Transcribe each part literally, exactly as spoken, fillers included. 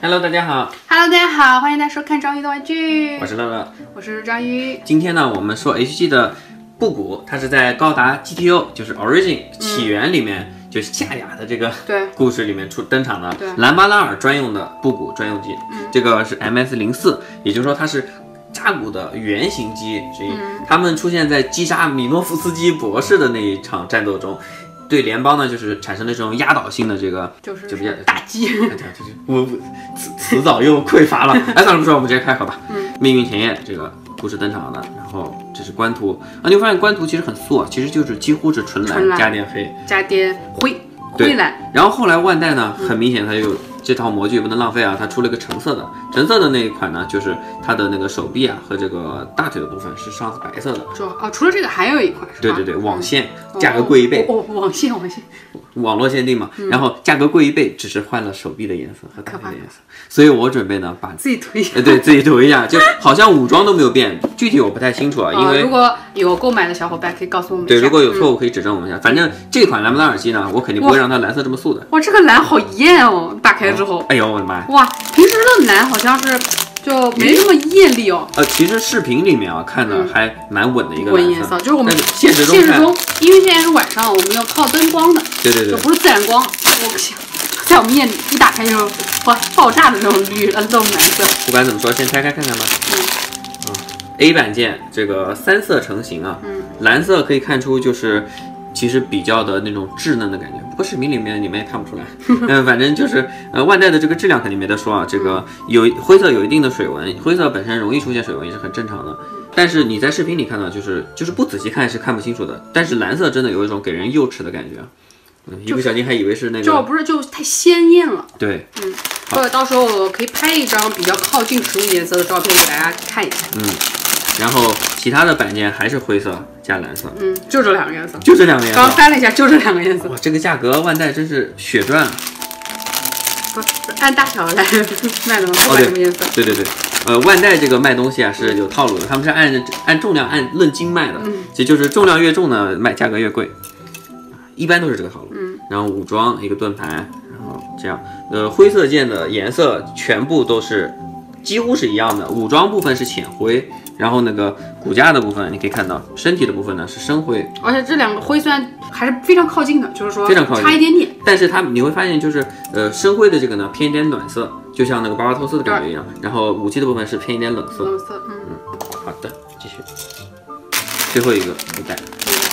Hello， 大家好。 Hello， 大家好，欢迎大家收看章鱼的玩具。 我是乐乐， 我是章鱼。 今天呢，我们说 H G 的布谷，它是在高达 G T O， 就是 Origin 起源里面，嗯、就是夏亚的这个故事里面出登场的兰巴拉尔专用的布谷专用机。嗯、这个是 M S 零四， 也就是说它是扎古的原型机之一。嗯、他们出现在击杀米诺夫斯基博士的那一场战斗中。对联邦呢，就是产生了这种压倒性的这个， 就是打击。 我词词藻又匮乏了。哎，算了不说，我们直接开口吧。嗯，命运前夜这个故事登场了，然后这是官图啊，你会发现官图其实很素啊，其实就是几乎是纯蓝加点黑加点灰灰蓝。 然后后来万代呢，很明显它有这套模具不能浪费啊，它出了个橙色的，橙色的那一款呢，就是它的那个手臂啊和这个大腿的部分是上次白色的。 就啊，除了这个还有一款是吧？ 对对对，网线，价格贵一倍。 哦，网线网线。 网络限定嘛，然后价格贵一倍，只是换了手臂的颜色和大腿的颜色，所以我准备呢把自己涂一下， 呃对自己涂一下，就好像武装都没有变，具体我不太清楚啊，因为如果有购买的小伙伴可以告诉我们一下。 对，如果有错误可以指正我们一下。反正这款兰博拉耳机呢，我肯定不会让它蓝色这么素的。 哇，这个蓝好艳哦！打开之后， 哎呦我的妈呀！ 哇，平时的蓝好像是。就没那么艳丽哦。 呃，其实视频里面啊看的还蛮稳的一个蓝色， 稳颜色，就是我们现实中现实中，因为现在是晚上，我们要靠灯光的， 对对对， 就不是自然光。我不行，在我们眼里一打开就是哇爆炸的那种绿呃这种蓝色。 不管怎么说，先拆开看看吧。嗯。啊 ，A 板件这个三色成型啊，嗯，蓝色可以看出就是。其实比较的那种稚嫩的感觉，不过视频里面你们也看不出来。嗯，反正就是呃，万代的这个质量肯定没得说啊。这个有灰色有一定的水纹，灰色本身容易出现水纹也是很正常的。但是你在视频里看到，就是就是不仔细看是看不清楚的。但是蓝色真的有一种给人幼齿的感觉，嗯，一不小心还以为是那个。 就不是就太鲜艳了。 对， 嗯，或者到时候我可以拍一张比较靠近实物颜色的照片给大家看一下。 嗯。然后其他的板件还是灰色加蓝色， 嗯，就这两个颜色， 就这两个颜色。 刚翻了一下，就这两个颜色。 哇，这个价格万代真是血赚。 不是按大小来卖的吗？不管什么颜色。 对对对，呃，万代这个卖东西啊是有套路的，他们是按按重量按论斤卖的，嗯，其实就是重量越重呢，卖价格越贵，一般都是这个套路。嗯，然后武装一个盾牌，然后这样，呃，灰色件的颜色全部都是。几乎是一样的，武装部分是浅灰，然后那个骨架的部分你可以看到，身体的部分呢是深灰， 而且这两个灰虽然还是非常靠近的，就是说非常靠近， 差一点点， 但是它你会发现就是呃深灰的这个呢偏一点暖色，就像那个巴巴托斯的感觉一样，然后武器的部分是偏一点冷色。 冷色，嗯嗯，好的，继续，最后一个布袋，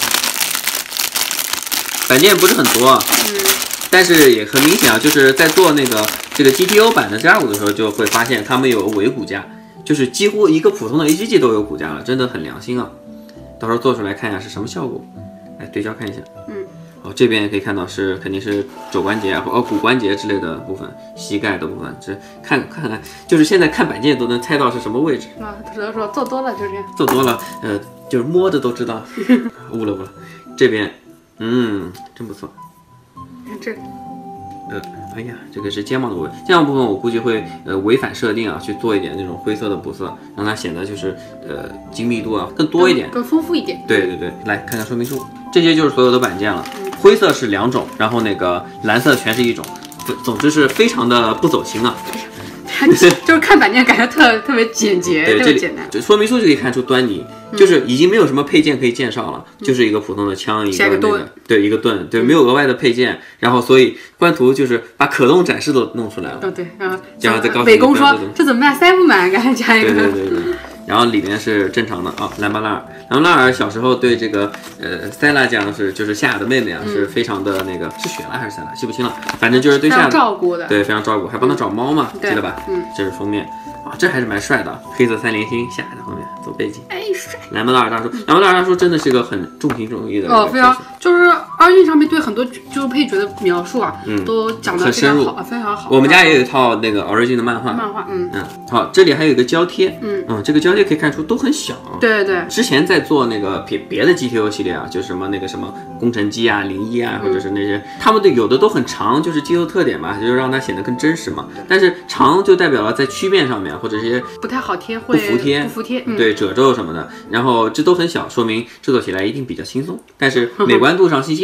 板件不是很多，嗯。但是也很明显啊，就是在做那个这个 G T O 版的加骨的时候，就会发现他们有伪骨架，就是几乎一个普通的 A G G 都有骨架了，真的很良心啊！到时候做出来看一下是什么效果，来对焦看一下。嗯，哦，这边可以看到是肯定是肘关节啊，或哦骨关节之类的部分，膝盖的部分，这看看看，就是现在看板件都能猜到是什么位置啊。只能说做多了就这样， 做多了，呃，就是摸着都知道。悟了悟了，这边，嗯，真不错。 这， 呃，哎呀，这个是肩膀的部分，肩膀部分我估计会呃违反设定啊，去做一点那种灰色的补色，让它显得就是呃精密度啊更多一点， 更丰富一点。 对对对，来看看说明书，这些就是所有的板件了。嗯、灰色是两种，然后那个蓝色全是一种，总之是非常的不走心啊。 就是看板件感觉特特别简洁，特别简单。 这说明书就可以看出端倪，就是已经没有什么配件可以介绍了，嗯、就是一个普通的枪，一个那个对一个盾，对，没有额外的配件。然后所以官图就是把可动展示都弄出来了。 哦对，然后然后再告诉美工说这怎么办？塞不满，赶紧加一个。 对对对对。然后里面是正常的啊，兰巴拉尔，兰巴拉尔小时候对这个呃塞拉酱是就是夏亚的妹妹啊，嗯、是非常的那个是雪拉还是塞拉记不清了，反正就是对夏亚照顾的， 对非常照顾，还帮他找猫嘛， 嗯、 记得吧？嗯，这是封面啊，这还是蛮帅的，黑色三连星，夏亚在后面走背景， 哎帅！ 兰巴拉尔大叔，兰巴拉尔大叔真的是个很重情重义的哦，非常就是二运上面对很多就是配角的描述啊，嗯，都讲得非常好，非常好。 我们家也有一套那个 Origin 的漫画， 漫画，嗯嗯，好，这里还有一个胶贴，嗯嗯，这个胶贴可以看出都很小， 对对对。 之前在做那个别别的 G T O 系列啊，就什么那个什么工程机啊、零一啊，或者是那些，他们的有的都很长，就是 G T O 特点嘛，就是让它显得更真实嘛。但是长就代表了在曲面上面或者这些不太好贴，会不服帖， 不服帖， 嗯、对褶皱什么的，然后这都很小，说明制作起来一定比较轻松。但是美观度上、信息量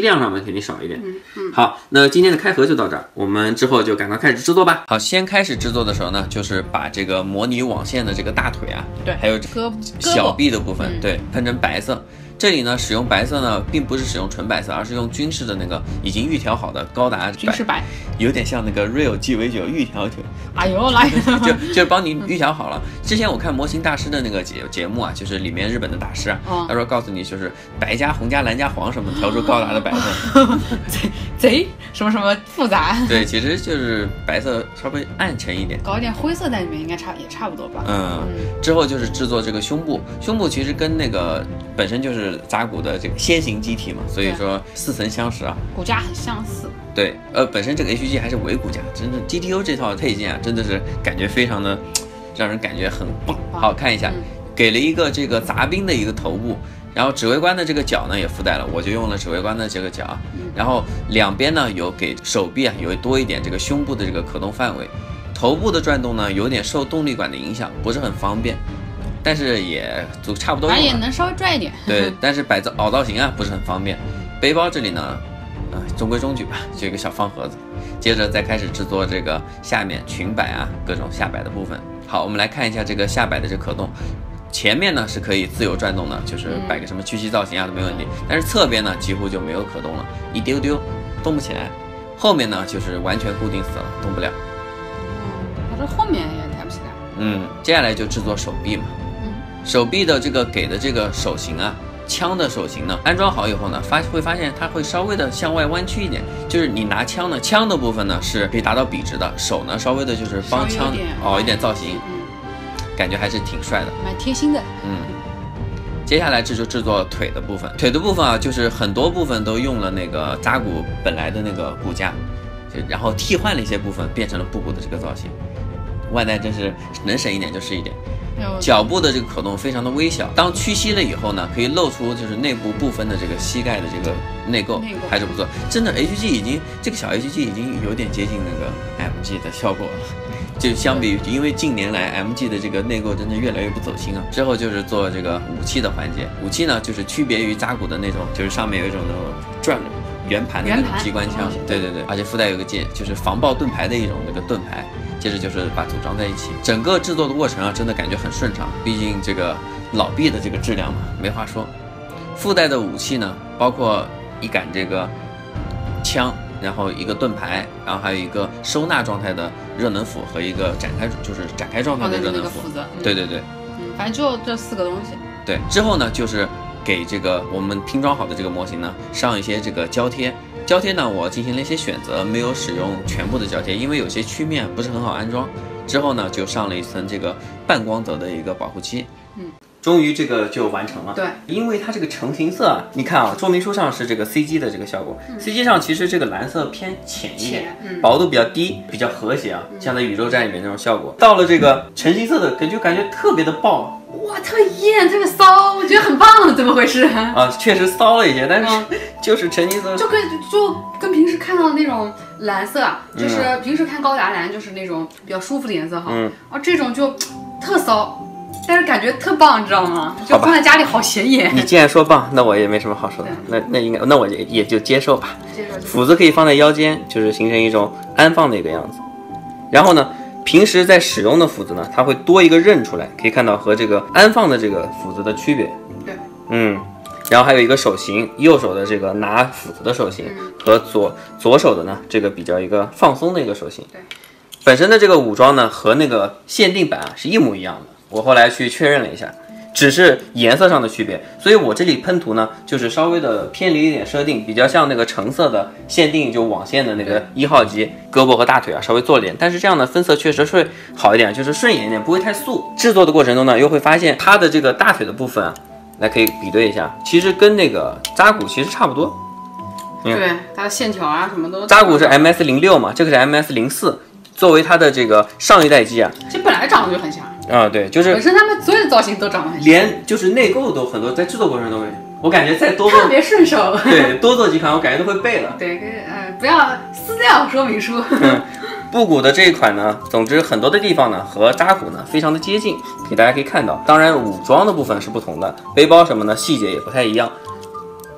量上面肯定少一点。 嗯嗯。 好，那今天的开盒就到这儿，我们之后就赶快开始制作吧。好，先开始制作的时候呢，就是把这个模拟网线的这个大腿啊， 对， 还有小臂的部分，嗯、对，喷成白色。这里呢，使用白色呢，并不是使用纯白色，而是用军事的那个已经预调好的高达军事白， 有点像那个 Real 鸡尾酒预调腿。 哎呦，来， 就就是帮你预调好了。之前我看模型大师的那个节节目啊，就是里面日本的大师啊，哦、他说告诉你就是白加红加蓝加黄什么调出高达的白色， 贼贼什么什么复杂。 对，其实就是白色稍微暗沉一点， 搞一点灰色在里面应该差也差不多吧。 嗯，嗯之后就是制作这个胸部，胸部其实跟那个本身就是扎古的这个先行机体嘛，所以说似曾相识啊， 骨架很相似。 对，呃，本身这个 H G 还是伪骨架，真的 G T O 这套配件啊，真的是感觉非常的，让人感觉很棒。好看一下，嗯、给了一个这个杂兵的一个头部，然后指挥官的这个脚呢也附带了，我就用了指挥官的这个脚，嗯、然后两边呢有给手臂啊有多一点这个胸部的这个可动范围，头部的转动呢有点受动力管的影响，不是很方便。但是也就差不多用了， 反正也能稍微拽一点。 对，但是摆造凹造型啊不是很方便。背包这里呢，呃，中规中矩吧，就一个小方盒子。接着再开始制作这个下面裙摆啊，各种下摆的部分。好，我们来看一下这个下摆的这可动。前面呢是可以自由转动的，就是摆个什么屈膝造型啊都没问题。但是侧边呢几乎就没有可动了，一丢丢动不起来。后面呢就是完全固定死了，动不了。 嗯，它这后面也抬不起来。 嗯，接下来就制作手臂嘛。手臂的这个给的这个手型啊，枪的手型呢，安装好以后呢，发会发现它会稍微的向外弯曲一点，就是你拿枪呢，枪的部分呢是可以达到笔直的，手呢稍微的就是帮枪凹一点造型，嗯，感觉还是挺帅的， 蛮贴心的。 嗯，接下来这就制作腿的部分，腿的部分啊，就是很多部分都用了那个扎古本来的那个骨架，然后替换了一些部分，变成了布谷的这个造型。万代真是能省一点就是一点。脚部的这个可动非常的微小，当屈膝了以后呢，可以露出就是内部部分的这个膝盖的这个内构，还是不错。真的 H G 已经这个小 H G 已经有点接近那个 M G 的效果了，就相比于因为近年来 M G 的这个内构真的越来越不走心啊。之后就是做这个武器的环节，武器呢就是区别于扎古的那种，就是上面有一种那种转圆盘的那种机关枪，对对对，而且附带有个键，就是防爆盾牌的一种那个盾牌。接着就是把组装在一起，整个制作的过程啊，真的感觉很顺畅。毕竟这个老臂的这个质量嘛，没话说。附带的武器呢，包括一杆这个枪，然后一个盾牌，然后还有一个收纳状态的热能斧和一个展开就是展开状态的热能斧。 嗯、 对对对， 嗯，反正就这四个东西。 对，之后呢，就是给这个我们拼装好的这个模型呢，上一些这个胶贴。胶贴呢，我进行了一些选择，没有使用全部的胶贴，因为有些曲面不是很好安装。之后呢，就上了一层这个半光泽的一个保护漆。嗯，终于这个就完成了。 对， 因为它这个成型色啊，你看啊，说明书上是这个 C G 的这个效果、嗯、，C G 上其实这个蓝色偏浅一点，嗯、薄度比较低，比较和谐啊，嗯、像在宇宙战里面那种效果。到了这个成型色的感觉，感觉特别的爆。 哇，特别艳，特别骚，我觉得很棒，怎么回事啊？确实骚了一些，但是、嗯、就是成型色就跟就跟平时看到的那种蓝色，就是平时看高达蓝就是那种比较舒服的颜色哈，嗯，啊这种就特骚，但是感觉特棒，你知道吗？就放在家里好显眼。 你既然说棒，那我也没什么好说的，那那应该那我也也就接受吧。 接受。 斧子可以放在腰间，就是形成一种安放的一个样子。然后呢？平时在使用的斧子呢，它会多一个刃出来，可以看到和这个安放的这个斧子的区别。 对， 嗯，然后还有一个手型，右手的这个拿斧子的手型、嗯、和左左手的呢，这个比较一个放松的一个手型。 对， 本身的这个武装呢和那个限定版啊是一模一样的，我后来去确认了一下。只是颜色上的区别，所以我这里喷涂呢，就是稍微的偏离一点设定，比较像那个橙色的限定就网线的那个一号机，胳膊和大腿啊稍微做了点，但是这样的分色确实会好一点，就是顺眼一点，不会太素。制作的过程中呢，又会发现它的这个大腿的部分啊，来可以比对一下，其实跟那个扎古其实差不多。 嗯、对，它的线条啊什么都。 扎古是 M S 零六嘛，这个是 M S 零四，作为它的这个上一代机啊， 其实本来长得就很像。 啊、嗯，对，就是本身他们所有的造型都长得很像， 连就是内构都很多，在制作过程中，我感觉再多做特别顺手， 对，多做几款我感觉都会背了。 对，呃，不要撕掉说明书。 嗯，布谷的这一款呢，总之很多的地方呢和扎古呢非常的接近，给大家可以看到。当然武装的部分是不同的，背包什么的细节也不太一样。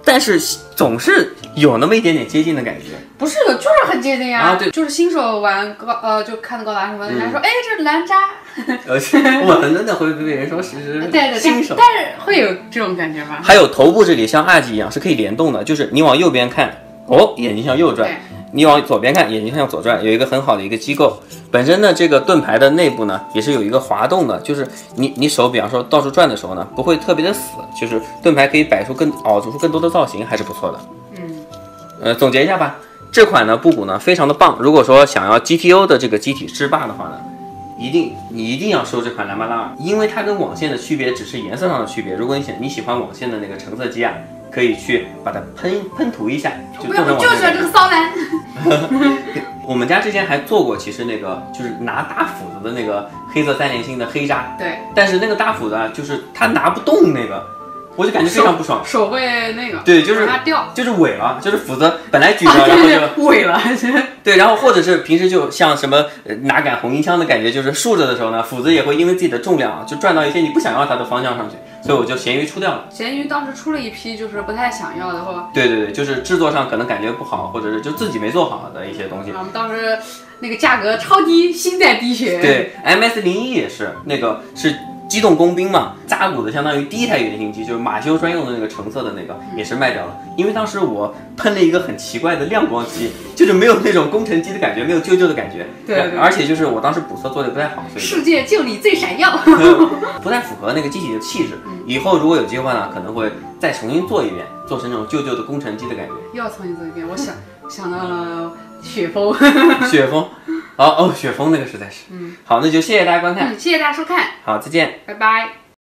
但是总是有那么一点点接近的感觉。 不是有，就是很接近呀。 啊，对， 就是新手玩高呃，就看高达什么的，人家说，哎，这是蓝渣。 而且我真的会被人说是新手， 但是会有这种感觉吧？ 还有头部这里像二级一样是可以联动的，就是你往右边看，哦，眼睛向右转；你往左边看，眼睛向左转，有一个很好的一个机构。本身呢，这个盾牌的内部呢也是有一个滑动的，就是你你手比方说到处转的时候呢，不会特别的死，就是盾牌可以摆出更凹出更多的造型，还是不错的。 嗯， 呃，总结一下吧，这款呢布谷呢非常的棒。如果说想要 G T O 的这个机体制霸的话呢，一定你一定要收这款蓝巴拉尔，因为它跟网线的区别只是颜色上的区别。如果你想你喜欢网线的那个橙色机啊，可以去把它喷喷涂一下，就做成网线。 我就喜欢这个骚男。 我们家之前还做过，其实那个就是拿大斧子的那个黑色三连星的黑渣， 对， 但是那个大斧子啊，就是它拿不动那个。我就感觉非常不爽， 手, 手会那个， 对，就是它掉， 就是萎了，就是斧子本来举着，啊、然后就萎了， 对，然后或者是平时就像什么拿杆红缨枪的感觉，就是竖着的时候呢，斧子也会因为自己的重量就转到一些你不想要它的方向上去，所以我就咸鱼出掉了。 咸鱼当时出了一批就是不太想要的话， 对对对，就是制作上可能感觉不好，或者是就自己没做好的一些东西。 我们当时那个价格超低，心在滴血。 对 ，M S 零一也是那个是。机动工兵嘛，扎古的相当于第一台原型机，就是马修专用的那个橙色的那个，也是卖掉了。因为当时我喷了一个很奇怪的亮光机，就是没有那种工程机的感觉，没有旧旧的感觉。 对, 对， 而且就是我当时补色做的不太好，所以世界就你最闪耀， 不太符合那个机体的气质。以后如果有机会呢，可能会再重新做一遍，做成那种旧旧的工程机的感觉。 又要重新做一遍，我想想到了雪峰， 雪峰。哦哦，雪峰那个实在是，嗯，好，那就谢谢大家观看， 嗯，谢谢大家收看， 好，再见， 拜拜。